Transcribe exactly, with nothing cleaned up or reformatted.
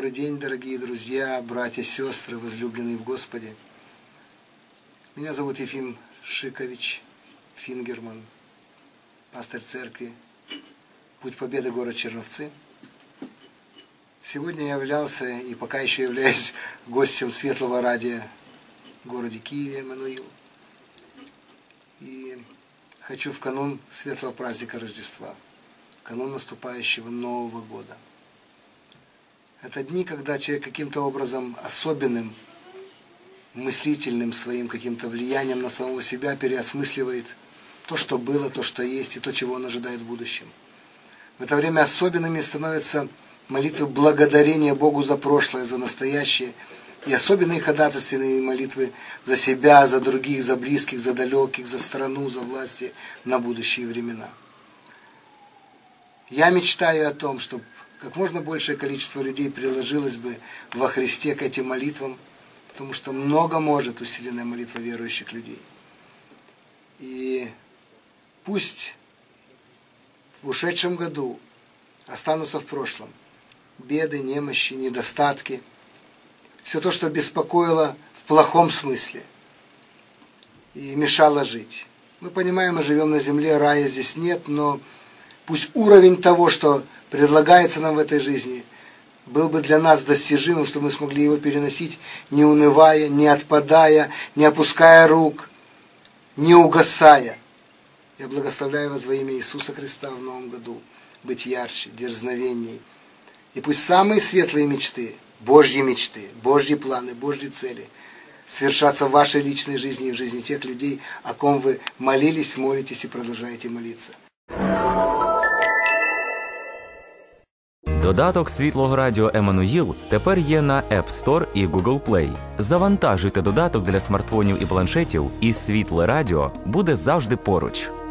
Добрый день, дорогие друзья, братья, сестры, возлюбленные в Господе. Меня зовут Ефим Шикович Фингерман, пастырь церкви «Путь Победы», город Черновцы. Сегодня я являлся и пока еще являюсь гостем Светлого радио в городе Киеве, Эммануил. И хочу в канун светлого праздника Рождества, в канун наступающего Нового года. Это дни, когда человек каким-то образом особенным, мыслительным своим каким-то влиянием на самого себя переосмысливает то, что было, то, что есть, и то, чего он ожидает в будущем. В это время особенными становятся молитвы благодарения Богу за прошлое, за настоящее, и особенные ходатайственные молитвы за себя, за других, за близких, за далеких, за страну, за власти на будущие времена. Я мечтаю о том, чтобы как можно большее количество людей приложилось бы во Христе к этим молитвам, потому что много может усиленная молитва верующих людей. И пусть в ушедшем году останутся в прошлом беды, немощи, недостатки, все то, что беспокоило в плохом смысле и мешало жить. Мы понимаем, мы живем на земле, рая здесь нет, но пусть уровень того, что предлагается нам в этой жизни, был бы для нас достижимым, чтобы мы смогли его переносить, не унывая, не отпадая, не опуская рук, не угасая. Я благословляю вас во имя Иисуса Христа в Новом году быть ярче, дерзновенней. И пусть самые светлые мечты, Божьи мечты, Божьи планы, Божьи цели свершатся в вашей личной жизни и в жизни тех людей, о ком вы молились, молитесь и продолжаете молиться. Додаток Світлого радіо «Еммануїл» тепер є на App Store і Google Play. Завантажуйте додаток для смартфонів і планшетів, і Світле радіо буде завжди поруч.